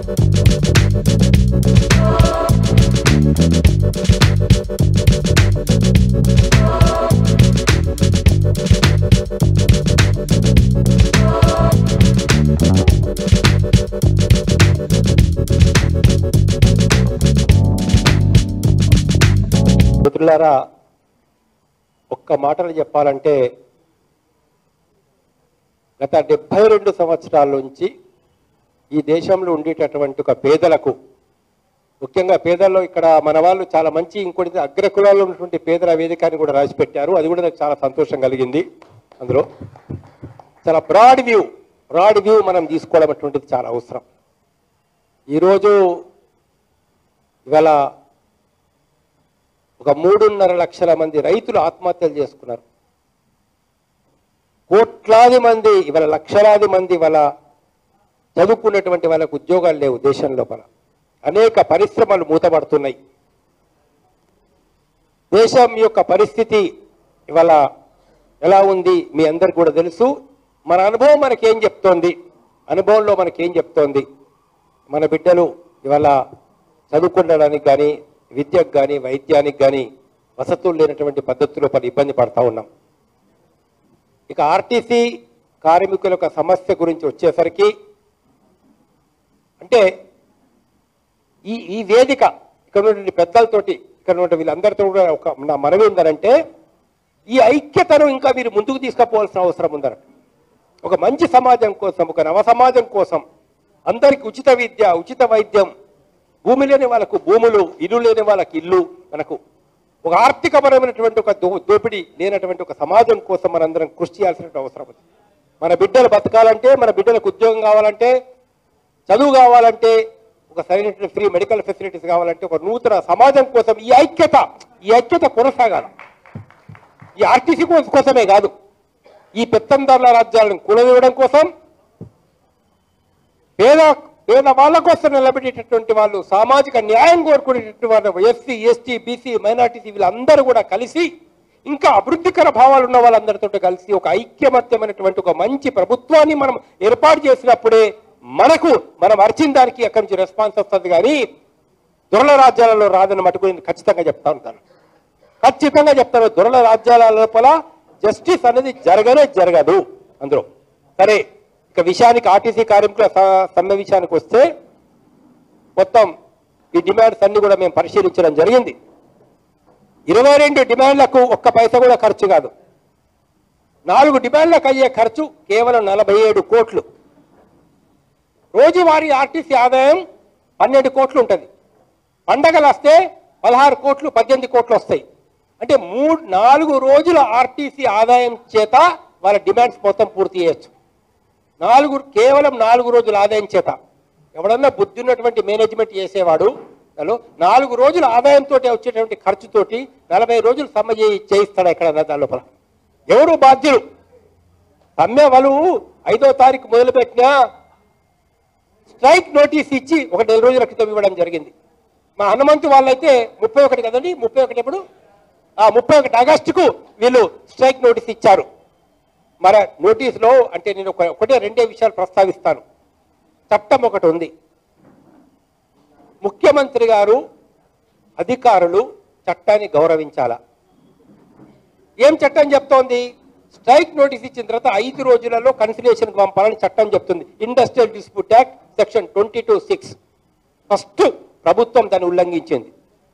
మిత్రులారా, ఒక్క మాటలు చెప్పాలంటే గత 72 సంవత్సరాల నుంచి ఈ దేశంలో ఉండేటటువంటి ఒక పేదలకు, ముఖ్యంగా పేదల్లో ఇక్కడ మన వాళ్ళు చాలా మంచి, ఇంకోటి అగ్రకులాల్లో ఉన్నటువంటి పేదల వేదికని కూడా రాసి పెట్టారు. అది కూడా నాకు చాలా సంతోషం కలిగింది. అందులో చాలా బ్రాడ్ వ్యూ మనం తీసుకోవడం అటువంటిది చాలా అవసరం. ఈరోజు ఇవాళ ఒక 3.5 లక్షల మంది రైతులు ఆత్మహత్యలు చేసుకున్నారు. కోట్లాది మంది, ఇవాళ లక్షలాది మంది ఇవాళ చదువుకున్నటువంటి వాళ్ళకు ఉద్యోగాలు లేవు. దేశం లోపల అనేక పరిశ్రమలు మూతపడుతున్నాయి. దేశం యొక్క పరిస్థితి ఇవాళ ఎలా ఉంది మీ అందరికి కూడా తెలుసు. మన అనుభవం మనకేం చెప్తోంది, అనుభవంలో మనకేం చెప్తోంది, మన బిడ్డలు ఇవాళ చదువుకుండడానికి కానీ, విద్యకు కానీ, వైద్యానికి కానీ వసతులు లేనటువంటి పద్ధతిలో ఇబ్బంది పడతా ఉన్నాం. ఇక ఆర్టీసీ కార్మికుల యొక్క సమస్య గురించి వచ్చేసరికి, అంటే ఈ వేదిక ఇక్కడ ఉన్నటువంటి పెద్దలతోటి, ఇక్కడ ఉన్న వీళ్ళందరితో కూడా నా మనవి ఉందనంటే, ఈ ఐక్యతను ఇంకా మీరు ముందుకు తీసుకుపోవాల్సిన అవసరం ఉందట. ఒక మంచి సమాజం కోసం, ఒక నవ సమాజం కోసం, అందరికి ఉచిత విద్య, ఉచిత వైద్యం, భూమి లేని వాళ్ళకు భూములు, ఇల్లు లేని వాళ్ళకి ఇల్లు, మనకు ఒక ఆర్థికపరమైనటువంటి ఒక దోపిడీ లేనటువంటి ఒక సమాజం కోసం మనందరం కృషి చేయాల్సిన అవసరం ఉంది. మన బిడ్డలు బతకాలంటే, మన బిడ్డలకు ఉద్యోగం కావాలంటే, చదువు కావాలంటే, ఒక సరైనటువంటి ఫ్రీ మెడికల్ ఫెసిలిటీస్ కావాలంటే, ఒక నూతన సమాజం కోసం ఈ ఐక్యత కొనసాగాలి. ఈ ఆర్టీసీ కోసమే కాదు, ఈ పెత్తందారుల రాజ్యాలను కూలవేయడం కోసం, పేద వాళ్ళ కోసం నిలబెట్టేటటువంటి వాళ్ళు, సామాజిక న్యాయం కోరుకునేటటువంటి వాళ్ళు, ఎస్సీ, ఎస్టీ, బీసీ, మైనార్టీసీ వీళ్ళందరూ కూడా కలిసి, ఇంకా అభివృద్ధికర భావాలు ఉన్న వాళ్ళందరితో కలిసి ఒక ఐక్యమత్యమైనటువంటి ఒక మంచి ప్రభుత్వాన్ని మనం ఏర్పాటు చేసినప్పుడే మనం అర్చిన దానికి అక్కడి నుంచి రెస్పాన్స్ వస్తుంది. కానీ దొరల రాజ్యాలలో రాదని మటుకు ఖచ్చితంగా చెప్తా ఉంటాను, ఖచ్చితంగా చెప్తాను. దొరల రాజ్యాల లోపల జస్టిస్ అనేది జరగదు అందులో. సరే, ఇక విషయానికి, ఆర్టీసీ కార్మికుల సమ్మె విషయానికి వస్తే, మొత్తం ఈ డిమాండ్స్ అన్ని కూడా మేము పరిశీలించడం జరిగింది. 22 డిమాండ్లకు ఒక్క పైసా కూడా ఖర్చు కాదు. 4 డిమాండ్లకు అయ్యే ఖర్చు కేవలం 47 కోట్లు. రోజువారీ ఆర్టీసీ ఆదాయం 12 కోట్లు ఉంటుంది. పండగలు వస్తే 16 కోట్లు, 18 కోట్లు వస్తాయి. అంటే 4 రోజుల ఆర్టీసీ ఆదాయం చేత వాళ్ళ డిమాండ్స్ మొత్తం పూర్తి చేయొచ్చు. కేవలం 4 రోజుల ఆదాయం చేత. ఎవడన్నా బుద్ధి ఉన్నటువంటి మేనేజ్మెంట్ చేసేవాడు 4 రోజుల ఆదాయంతో వచ్చేటువంటి ఖర్చుతోటి 40 రోజులు సమ్మె చేయిస్తాడు ఎక్కడన్నా దాని లోపల. ఎవరు బాధ్యులు? సమ్మె వాళ్ళు 5వ తారీఖు మొదలుపెట్టినా స్ట్రైక్ నోటీస్ ఇచ్చి ఒక 4 రోజుల క్రితం ఇవ్వడం జరిగింది. మా హనుమంతు వాళ్ళైతే 31 కదండి, 31 ఎప్పుడు 31 ఆగస్టుకు వీళ్ళు స్ట్రైక్ నోటీస్ ఇచ్చారు. మరి నోటీసులో అంటే నేను ఒకటే 2 విషయాలు ప్రస్తావిస్తాను. చట్టం ఒకటి ఉంది. ముఖ్యమంత్రి గారు, అధికారులు చట్టాన్ని గౌరవించాలా. ఏం చట్టం చెప్తోంది? స్ట్రైక్ నోటీస్ ఇచ్చిన తర్వాత 5 రోజులలో కన్సిలేషన్కి పంపాలని చట్టం చెప్తుంది. Industrial dispute act section 22(6). First ప్రభుత్వం దాన్ని ఉల్లంఘించింది.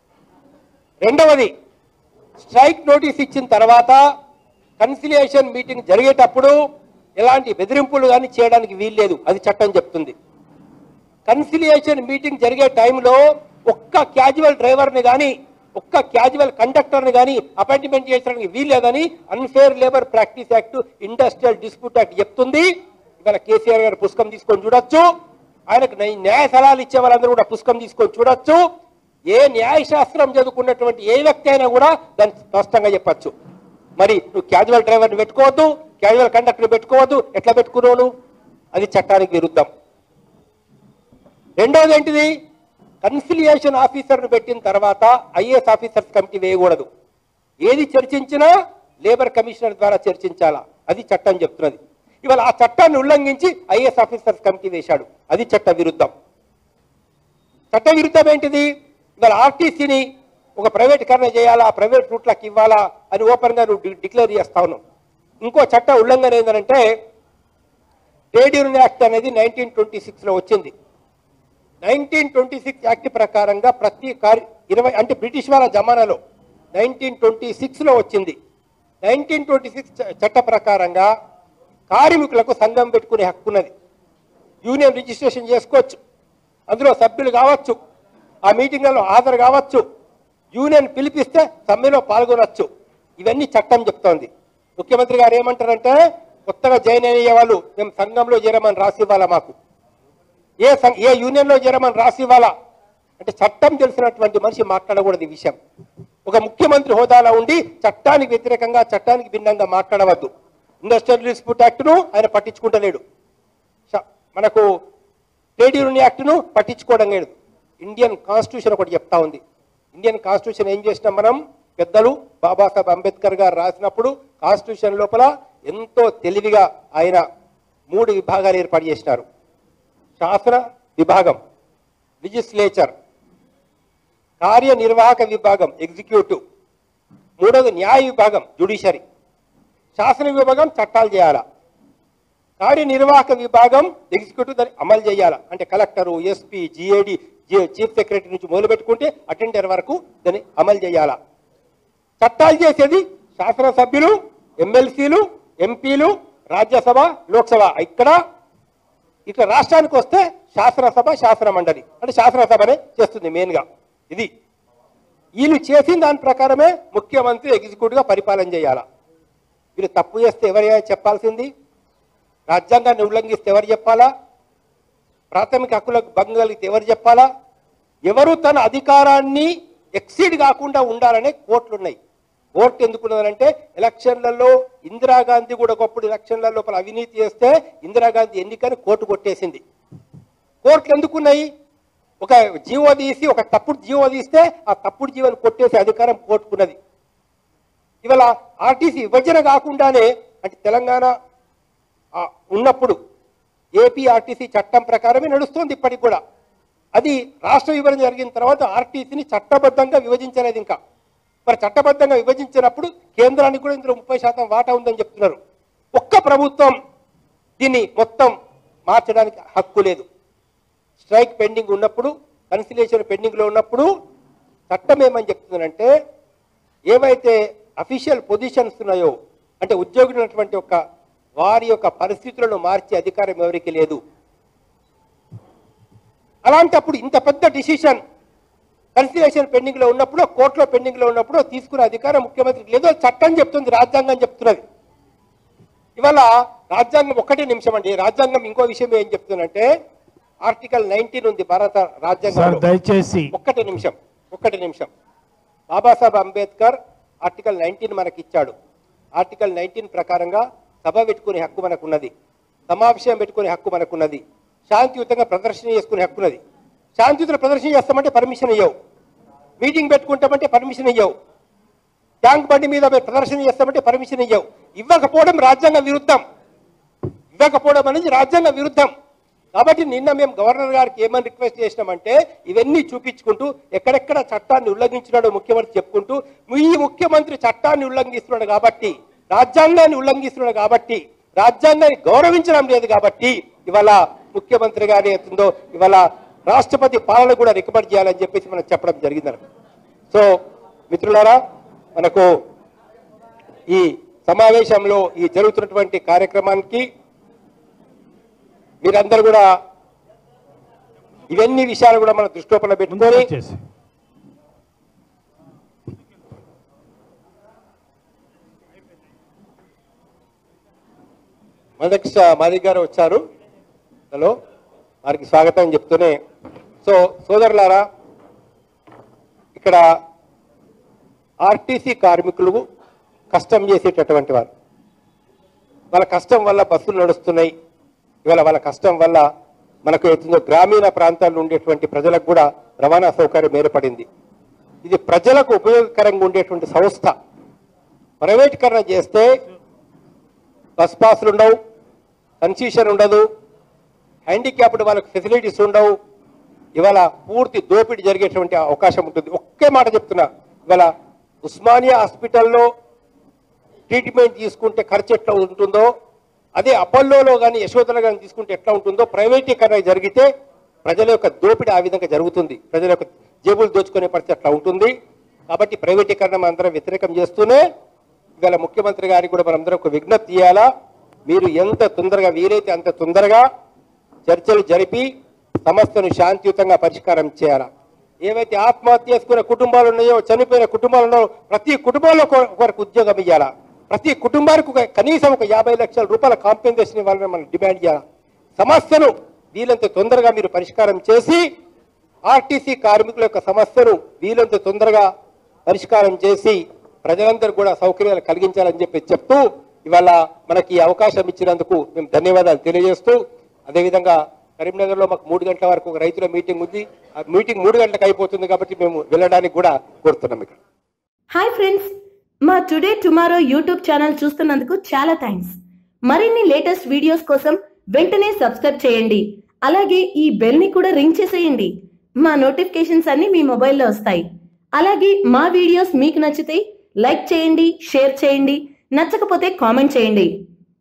రెండవది, స్ట్రైక్ నోటీస్ ఇచ్చిన తర్వాత కన్సిలియేషన్ మీటింగ్ జరిగేటప్పుడు ఎలాంటి బెదిరింపులు కానీ చేయడానికి వీల్లేదు, అది చట్టం చెప్తుంది. కన్సిలియేషన్ మీటింగ్ జరిగే టైంలో ఒక్క క్యాజువల్ డ్రైవర్ని కానీ, ఒక్క క్యాజువల్ కండక్టర్ని కానీ అపాయింట్మెంట్ చేయడానికి వీల్లేదని unfair labour practice act, industrial dispute act చెప్తుంది. ఇవాళ కేసీఆర్ గారు పుస్తకం తీసుకొని చూడొచ్చు, ఆయనకు న్యాయ సలహాలు ఇచ్చే వాళ్ళందరూ కూడా పుస్తకం తీసుకొని చూడొచ్చు. ఏ న్యాయశాస్త్రం చదువుకున్నటువంటి ఏ వ్యక్తి అయినా కూడా దాన్ని స్పష్టంగా చెప్పచ్చు. మరి నువ్వు క్యాజువల్ డ్రైవర్ని పెట్టుకోవద్దు, క్యాజువల్ కండక్టర్ని పెట్టుకోవద్దు, ఎట్లా పెట్టుకున్నావు? అది చట్టానికి విరుద్ధం. రెండవది ఏంటిది? కన్సిలియేషన్ ఆఫీసర్ను పెట్టిన తర్వాత ఐఏఎస్ ఆఫీసర్స్ కమిటీ వేయకూడదు. ఏది చర్చించినా లేబర్ కమిషనర్ ద్వారా చర్చించాలా, అది చట్టం చెప్తున్నది. ఇవాళ ఆ చట్టాన్ని ఉల్లంఘించి ఐఏఎస్ ఆఫీసర్స్ కమిటీ వేశాడు, అది చట్ట విరుద్ధం. చట్టవిరుద్ధం ఏంటిది? ఇవాళ ఆర్టీసీని ఒక ప్రైవేటీకరణ చేయాలా, ప్రైవేట్ రూట్లకు ఇవ్వాలా అని ఓపెన్గా నువ్వు డిక్లేర్ చేస్తా ఉన్నావు. ఇంకో చట్ట ఉల్లంఘన ఏంటంటే ట్రేడ్ యూనియన్ యాక్ట్ అనేది 1926లో వచ్చింది. 1926 యాక్ట్ ప్రకారంగా ప్రతి 20 అంటే బ్రిటిష్ వాళ్ళ జమానాలో 1926లో వచ్చింది. 1926 చట్ట ప్రకారంగా కార్మికులకు సంఘం పెట్టుకునే హక్కు ఉన్నది. యూనియన్ రిజిస్ట్రేషన్ చేసుకోవచ్చు, అందులో సభ్యులు కావచ్చు, ఆ మీటింగ్లలో హాజరు కావచ్చు, యూనియన్ పిలిపిస్తే సమ్మెలో పాల్గొనవచ్చు. ఇవన్నీ చట్టం చెప్తోంది. ముఖ్యమంత్రి గారు ఏమంటారంటే కొత్తగా జాయిన్ అయ్యే వాళ్ళు మేము సంఘంలో చేరమని రాసి ఇవ్వాలా, మాకు ఏ యూనియన్లో చేరమని రాసి ఇవ్వాలా అంటే చట్టం తెలిసినటువంటి మనిషి మాట్లాడకూడదు ఈ విషయం. ఒక ముఖ్యమంత్రి హోదాలో ఉండి చట్టానికి వ్యతిరేకంగా చట్టానికి భిన్నంగా మాట్లాడవద్దు. ఇండస్ట్రియల్ డిస్ప్యూట్ యాక్ట్ను ఆయన పట్టించుకుంటలేడు, మనకు ట్రేడ్ యూనియన్ యాక్ట్ను పట్టించుకోవడం లేదు. ఇండియన్ కాన్స్టిట్యూషన్ ఒకటి చెప్తా ఉంది. ఇండియన్ కాన్స్టిట్యూషన్ ఏం చేసినాం మనం, పెద్దలు బాబాసాహెబ్ అంబేద్కర్ గారు రాసినప్పుడు కాన్స్టిట్యూషన్ లోపల ఎంతో తెలివిగా ఆయన 3 విభాగాలు ఏర్పాటు చేసినారు. శాసన విభాగం లెజిస్లేచర్, కార్యనిర్వాహక విభాగం ఎగ్జిక్యూటివ్, మూడవది న్యాయ విభాగం జ్యుడిషియరీ. శాసన విభాగం చట్టాలు చేయాలా, కార్యనిర్వాహక విభాగం ఎగ్జిక్యూటివ్ దాన్ని అమలు చేయాలా, అంటే collector, SP, GAD, chief secretary నుంచి మొదలు పెట్టుకుంటే అటెండర్ వరకు దాన్ని అమలు చేయాలా. చట్టాలు చేసేది శాసనసభ్యులు, ఎమ్మెల్సీలు, ఎంపీలు, రాజ్యసభ, లోక్సభ. ఇక్కడ రాష్ట్రానికి వస్తే శాసనసభ, శాసన మండలి, అంటే శాసనసభనే చేస్తుంది మెయిన్గా. ఇది వీళ్ళు చేసిన దాని ప్రకారమే ముఖ్యమంత్రి ఎగ్జిక్యూటివ్గా పరిపాలన చేయాలా. వీళ్ళు తప్పు చేస్తే ఎవరైనా చెప్పాల్సింది? రాజ్యాంగాన్ని ఉల్లంఘిస్తే ఎవరు చెప్పాలా? ప్రాథమిక హక్కులకు భంగం కలిగితే ఎవరు చెప్పాలా? ఎవరు తన అధికారాన్ని ఎక్సీడ్ కాకుండా ఉండాలనే కోర్టులు ఉన్నాయి. కోర్టు ఎందుకున్నదంటే ఎలక్షన్లలో ఇందిరాగాంధీ కూడా ఒకప్పుడు ఎలక్షన్ల లోపల అవినీతి చేస్తే ఇందిరాగాంధీ ఎన్నికని కోర్టు కొట్టేసింది. కోర్టులు ఎందుకున్నాయి? ఒక జీవో తీసి ఒక తప్పుడు జీవో తీస్తే ఆ తప్పుడు జీవోని కొట్టేసే అధికారం కోర్టుకున్నది. ఇవాళ ఆర్టీసీ విభజన కాకుండానే, అంటే తెలంగాణ ఉన్నప్పుడు ఏపీ ఆర్టీసీ చట్టం ప్రకారమే నడుస్తుంది ఇప్పటికి కూడా. అది రాష్ట్ర విభజన జరిగిన తర్వాత ఆర్టీసీని చట్టబద్ధంగా విభజించలేదు. ఇంకా మరి చట్టబద్ధంగా విభజించినప్పుడు కేంద్రానికి కూడా ఇందులో 30% వాటా ఉందని చెప్తున్నారు. ఒక్క ప్రభుత్వం దీన్ని మొత్తం మార్చడానికి హక్కు లేదు. స్ట్రైక్ పెండింగ్ ఉన్నప్పుడు, కన్సిలేషన్ పెండింగ్లో ఉన్నప్పుడు చట్టం ఏమని చెప్తుందంటే ఏవైతే అఫీషియల్ పొజిషన్స్ ఉన్నాయో, అంటే ఉద్యోగులు ఉన్నటువంటి వారి యొక్క పరిస్థితులను మార్చే అధికారం ఎవరికి లేదు. అలాంటప్పుడు ఇంత పెద్ద డిసిషన్ కన్సిలేషన్ పెండింగ్లో ఉన్నప్పుడు, కోర్టులో పెండింగ్లో ఉన్నప్పుడు తీసుకునే అధికారం ముఖ్యమంత్రికి లేదు. చట్టం చెప్తుంది, రాజ్యాంగం చెప్తున్నది. ఇవాళ రాజ్యాంగం ఒక్కటే నిమిషం అండి. రాజ్యాంగం ఇంకో విషయం ఏం చెప్తుందంటే ఆర్టికల్ 19 ఉంది భారత రాజ్యాంగంలో. దయచేసి ఒక్కటి నిమిషం. బాబాసాహెబ్ అంబేద్కర్ ఆర్టికల్ 19 మనకి ఇచ్చాడు. ఆర్టికల్ 19 ప్రకారంగా సభ పెట్టుకునే హక్కు మనకున్నది, సమావేశం పెట్టుకునే హక్కు మనకున్నది, శాంతియుతంగా ప్రదర్శన చేసుకునే హక్కున్నది. శాంతియుతంగా ప్రదర్శన చేస్తామంటే పర్మిషన్ ఇవ్వవు, మీటింగ్ పెట్టుకుంటామంటే పర్మిషన్ ఇవ్వవు, ట్యాంక్ బండి మీద ప్రదర్శన చేస్తామంటే పర్మిషన్ ఇవ్వవు. ఇవ్వకపోవడం రాజ్యాంగ విరుద్ధం. ఇవ్వకపోవడం అనేది రాజ్యాంగ విరుద్ధం. కాబట్టి నిన్న మేము గవర్నర్ గారికి ఏమని రిక్వెస్ట్ చేసినామంటే ఇవన్నీ చూపించుకుంటూ ఎక్కడెక్కడ చట్టాన్ని ఉల్లంఘించినాడో ముఖ్యమంత్రి చెప్పుకుంటూ, ఈ ముఖ్యమంత్రి చట్టాన్ని ఉల్లంఘిస్తున్నాడు కాబట్టి, రాజ్యాంగాన్ని ఉల్లంఘిస్తున్నాడు కాబట్టి, రాజ్యాంగాన్ని గౌరవించడం లేదు కాబట్టి ఇవాళ ముఖ్యమంత్రి గారి అవుతుందో ఇవాళ రాష్ట్రపతి పాలన కూడా రికమెండ్ చేయాలని చెప్పేసి మనం చెప్పడం జరిగిందన్న. సో మిత్రులారా, మనకు ఈ సమావేశంలో ఈ జరుగుతున్నటువంటి కార్యక్రమానికి మీరందరూ కూడా ఇవన్నీ విషయాలు కూడా మన దృష్టిలో పెట్టుకొని మాదిక్ గారు వచ్చారు. హలో, వారికి స్వాగతం చెప్తూనే, సో సోదరులారా, ఇక్కడ ఆర్టీసీ కార్మికులు కష్టం చేసేటటువంటి వారు, వాళ్ళ కష్టం వల్ల బస్సులు నడుస్తున్నాయి. ఇవాళ వాళ్ళ కష్టం వల్ల మనకు అవుతుందో గ్రామీణ ప్రాంతాల్లో ఉండేటువంటి ప్రజలకు కూడా రవాణా సౌకర్యం ఏర్పడింది. ఇది ప్రజలకు ఉపయోగకరంగా ఉండేటువంటి సంస్థ. ప్రైవేటీకరణ చేస్తే బస్ పాస్లు ఉండవు, కన్సెషన్ ఉండదు, హ్యాండిక్యాప్డ్ వాళ్ళకి ఫెసిలిటీస్ ఉండవు, ఇవాళ పూర్తి దోపిడీ జరిగేటువంటి అవకాశం ఉంటుంది. ఒకే మాట చెప్తున్నా, ఇవాళ ఉస్మానియా హాస్పిటల్లో ట్రీట్మెంట్ తీసుకుంటే ఖర్చు ఎట్లా ఉంటుందో, అదే అపోలోలో కానీ యశోదలో కానీ తీసుకుంటే ఎట్లా ఉంటుందో, ప్రైవేటీకరణ జరిగితే ప్రజల యొక్క దోపిడీ ఆ విధంగా జరుగుతుంది, ప్రజల యొక్క జేబులు దోచుకునే పరిస్థితి అట్లా ఉంటుంది. కాబట్టి ప్రైవేటీకరణ అందరం వ్యతిరేకం చేస్తూనే ఇవాళ ముఖ్యమంత్రి గారికి కూడా మనందరం ఒక విజ్ఞప్తి చేయాలా, మీరు ఎంత తొందరగా వీలైతే అంత తొందరగా చర్చలు జరిపి సమస్యను శాంతియుతంగా పరిష్కారం చేయాలా. ఏవైతే ఆత్మహత్య చేసుకునే కుటుంబాలు ఉన్నాయో, చనిపోయిన కుటుంబాలు ఉన్నాయో, ప్రతి కుటుంబంలో ఒకరికి ఉద్యోగం ఇవ్వాలా, ప్రతి కుటుంబానికి కనీసం ఒక 50 లక్షల రూపాయల కాంపెన్సేషన్ ఇవ్వాలని మనం డిమాండ్ చేయాలి. సమస్యను వీలంత తొందరగా మీరు పరిష్కారం చేసి ఆర్టీసీ కార్మికుల యొక్క సమస్యను వీలంత తొందరగా పరిష్కారం చేసి ప్రజలందరూ కూడా సౌకర్యాలు కలిగించాలని చెప్తూ ఇవాళ మనకి ఈ అవకాశం ఇచ్చినందుకు మేము ధన్యవాదాలు తెలియజేస్తూ, అదేవిధంగా కరీంనగర్లో మాకు 3 గంటల వరకు ఒక రైతుల మీటింగ్ ఉంది. ఆ మీటింగ్ 3 గంటలకు అయిపోతుంది కాబట్టి మేము వెళ్ళడానికి కూడా కోరుతున్నాం. ఇక్కడ హాయ్ ఫ్రెండ్స్, మా టుడే టుమారో యూట్యూబ్ ఛానల్ చూస్తున్నందుకు చాలా థ్యాంక్స్. మరిన్ని లేటెస్ట్ వీడియోస్ కోసం వెంటనే సబ్స్క్రైబ్ చేయండి. అలాగే ఈ బెల్ ని కూడా రింగ్ చేసేయండి. మా నోటిఫికేషన్స్ అన్ని మీ మొబైల్లో వస్తాయి. అలాగే మా వీడియోస్ మీకు నచ్చితే లైక్ చేయండి, షేర్ చేయండి, నచ్చకపోతే కామెంట్ చేయండి.